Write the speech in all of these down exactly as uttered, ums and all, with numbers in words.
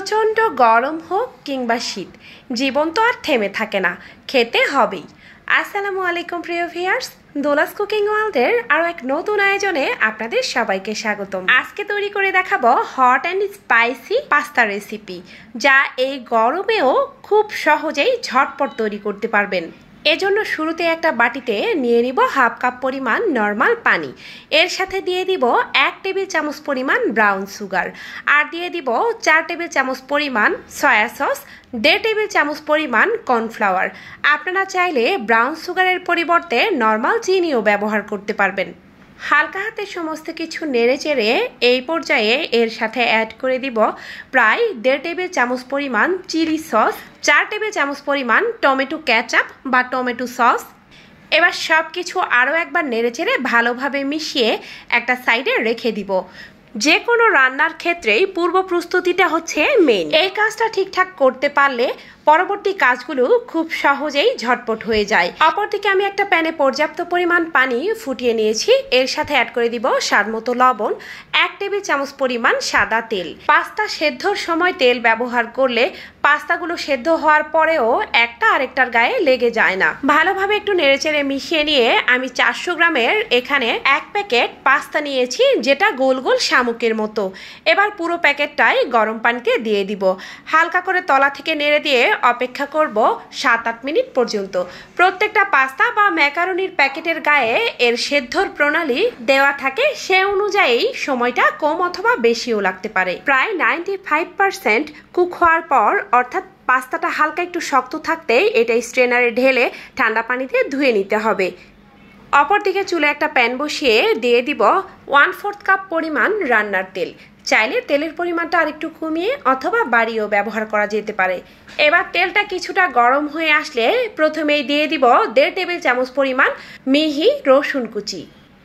প্রচণ্ড গরম হোক কিংবা শীত, জীবন তো আর থেমে থাকে না, খেতে হবেই। আসসালামু আলাইকুম প্রিয় ভিউয়ার্স, দোলাস কুকিং ওয়ার্ল্ডের আরও এক নতুন আয়োজনে আপনাদের সবাইকে স্বাগতম। আজকে তৈরি করে দেখাবো hot and spicy pasta recipe, যা এই গরমেও খুব সহজেই ঝটপট তৈরি করতে পারবেন। এজন্য শুরুতে একটা বাটিতে নিয়ে নিব হাফ কাপ পরিমাণ নর্মাল পানি, এর সাথে দিয়ে দিব এক টেবিল চামচ পরিমাণ ব্রাউন সুগার, আর দিয়ে দিব চার টেবিল চামচ পরিমাণ সয়া সস, দেড় টেবিল চামচ পরিমাণ কর্নফ্লাওয়ার। আপনারা চাইলে ব্রাউন সুগারের পরিবর্তে নর্মাল চিনিও ব্যবহার করতে পারবেন। হালকা হাতে সমস্ত কিছু নেড়ে চেড়ে এই পর্যায়ে এর সাথে অ্যাড করে দিব প্রায় দেড় টেবিল চামচ পরিমাণ চিলি সস, চার টেবিল চামচ পরিমাণ টমেটো ক্যাচআপ বা টমেটো সস। এবার সব কিছু আরও একবার নেড়ে চেড়ে ভালোভাবে মিশিয়ে একটা সাইডে রেখে দিব। যে কোনো রান্নার ক্ষেত্রেই পূর্ব প্রস্তুতিটা হচ্ছে মেইন। এই কাজটা ঠিকঠাক করতে পারলে পরবর্তী কাজগুলো খুব সহজেই ঝটপট হয়ে যায়। অপরদিকে আমি একটা প্যানে পর্যাপ্ত পরিমাণ পানি ফুটিয়ে নিয়েছি, এর সাথে অ্যাড করে দিব স্বাদ মতো লবণ, এক টেবিল চামচ পরিমাণ সাদা তেল। পাস্তা সেদ্ধর সময় তেল ব্যবহার করলে পাস্তাগুলো সেদ্ধ হওয়ার পরেও একটা আরেকটার গায়ে লেগে যায় না। ভালোভাবে একটু নেড়েচেড়ে মিশিয়ে নিয়ে আমি চারশো গ্রামের এখানে এক প্যাকেট পাস্তা নিয়েছি, যেটা গোল গোল শামুকের মতো। এবার পুরো প্যাকেটটাই গরম পানিতে দিয়ে দিব। হালকা করে তলা থেকে নেড়ে দিয়ে অপেক্ষা করব সাত আট মিনিট পর্যন্ত। প্রত্যেকটা পাস্তা বা ম্যাকারনির প্যাকেটের গায়ে এর সেদ্ধর প্রণালী দেওয়া থাকে, সে অনুযায়ী সময়টা কম অথবা বেশিও লাগতে পারে। প্রায় নাইনটি ফাইভ পার্সেন্ট কুক হওয়ার পর, অর্থাৎ পাস্তাটা হালকা একটু শক্ত থাকতেই এটা স্ট্রেনারে ঢেলে ঠান্ডা পানিতে ধুয়ে নিতে হবে। অপরদিকে চুলে একটা প্যান বসিয়ে দিয়ে দিব ওয়ান ফোর্থ কাপ পরিমাণ রান্নার তেল। চাইলে তেলের পরিমাণটা আরেকটু কমিয়ে অথবা বাড়িয়েও ব্যবহার করা যেতে পারে। এবার তেলটা কিছুটা গরম হয়ে আসলে প্রথমেই দিয়ে দিব দেড় টেবিল চামচ পরিমাণ মিহি রসুন কুচি।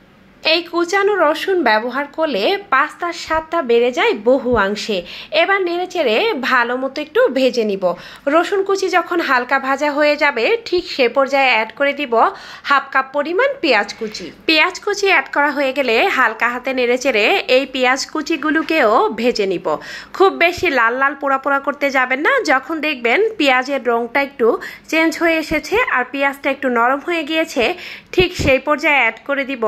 এই কুচানো রসুন ব্যবহার করলে পাস্তার স্বাদটা বেড়ে যায় বহু অংশে। এবার নেড়ে চেড়ে ভালো মতো একটু ভেজে নিব। রসুন কুচি যখন হালকা ভাজা হয়ে যাবে, ঠিক সে পর্যায়ে অ্যাড করে দিব হাফ কাপ পরিমাণ পেঁয়াজ কুচি। পেঁয়াজ কুচি অ্যাড করা হয়ে গেলে হালকা হাতে নেড়ে চেড়ে এই পেঁয়াজ কুচিগুলোকেও ভেজে নিব। খুব বেশি লাল লাল পোড়া পোড়া করতে যাবেন না। যখন দেখবেন পেঁয়াজের রঙটা একটু চেঞ্জ হয়ে এসেছে আর পেঁয়াজটা একটু নরম হয়ে গিয়েছে, ঠিক সেই পর্যায়ে অ্যাড করে দিব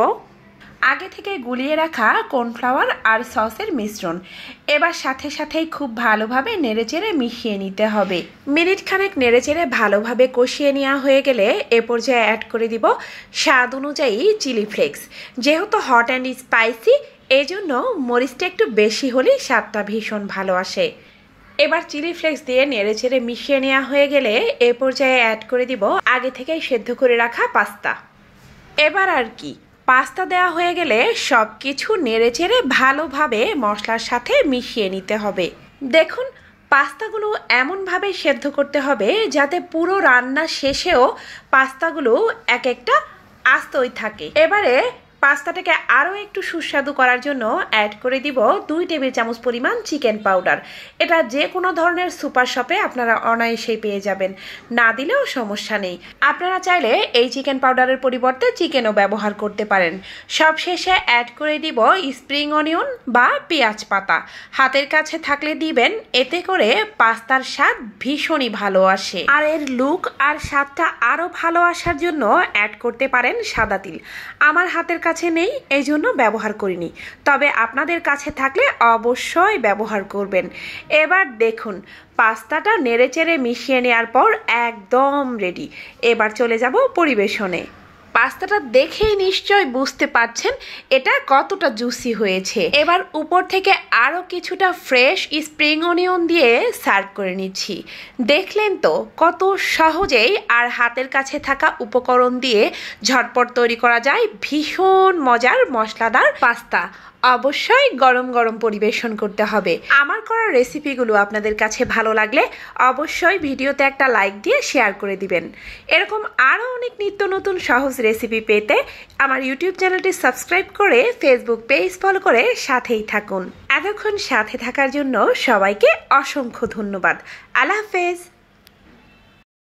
আগে থেকে গুলিয়ে রাখা কর্নফ্লাওয়ার আর সসের মিশ্রণ। এবার সাথে সাথেই খুব ভালোভাবে নেড়েচেড়ে মিশিয়ে নিতে হবে। মিনিট খানেক নেড়েচেড়ে ভালোভাবে কষিয়ে নেওয়া হয়ে গেলে এ পর্যায়ে অ্যাড করে দিব স্বাদ অনুযায়ী চিলি ফ্লেক্স। যেহেতু হট অ্যান্ড স্পাইসি, এই জন্য মরিচটা একটু বেশি হলেই স্বাদটা ভীষণ ভালো আসে। এবার চিলি ফ্লেক্স দিয়ে নেড়েচেড়ে মিশিয়ে নেওয়া হয়ে গেলে এ পর্যায়ে অ্যাড করে দিব আগে থেকেই সেদ্ধ করে রাখা পাস্তা। এবার আর কি, পাস্তা দেওয়া হয়ে গেলে সব কিছু নেড়েচেড়ে ভালোভাবে মশলার সাথে মিশিয়ে নিতে হবে। দেখুন, পাস্তাগুলো এমনভাবে সেদ্ধ করতে হবে যাতে পুরো রান্না শেষেও পাস্তাগুলো এক একটা আস্তই থাকে। এবারে পাস্তাটাকে আরও একটু সুস্বাদু করার জন্য অ্যাড করে দিব দুই টেবিল চামচ পরিমাণ চিকেন পাউডার। এটা যে কোনো ধরনের সুপার শপে আপনারা অনায়াসেই পেয়ে যাবেন, না দিলেও সমস্যা নেই। আপনারা চাইলে এই চিকেন পাউডারের পরিবর্তে চিকেনও ব্যবহার করতে পারেন। সবশেষে অ্যাড করে দিব স্প্রিং অনিয়ন বা পেঁয়াজ পাতা। হাতের কাছে থাকলে দিবেন, এতে করে পাস্তার স্বাদ ভীষণই ভালো আসে। আর এর লুক আর স্বাদটা আরও ভালো আসার জন্য অ্যাড করতে পারেন সাদা তিল। আমার হাতের কাছে নেই, এই জন্য ব্যবহার করিনি, তবে আপনাদের কাছে থাকলে অবশ্যই ব্যবহার করবেন। এবার দেখুন, পাস্তাটা নেড়েচেড়ে মিশিয়ে নেওয়ার পর একদম রেডি। এবার চলে যাব পরিবেশনে। পাস্তাটা দেখেই নিশ্চয় বুঝতে পারছেন এটা কতটা জুসি হয়েছে। এবার উপর থেকে আরও কিছুটা ফ্রেশ স্প্রিং অনিয়ন দিয়ে সার্ভ করে নিচ্ছি। দেখলেন তো কত সহজেই আর হাতের কাছে থাকা উপকরণ দিয়ে ঝটপট তৈরি করা যায় ভীষণ মজার মশলাদার পাস্তা। অবশ্যই গরম গরম পরিবেশন করতে হবে। আমার করা রেসিপিগুলো আপনাদের কাছে ভালো লাগলে অবশ্যই ভিডিওতে একটা লাইক দিয়ে শেয়ার করে দিবেন। এরকম আরও অনেক নিত্য নতুন সহজ রেসিপি পেতে আমার ইউটিউব চ্যানেলটি সাবস্ক্রাইব করে ফেসবুক পেজ ফলো করে সাথেই থাকুন। এতক্ষণ সাথে থাকার জন্য সবাইকে অসংখ্য ধন্যবাদ। আল্লাহ হাফেজ।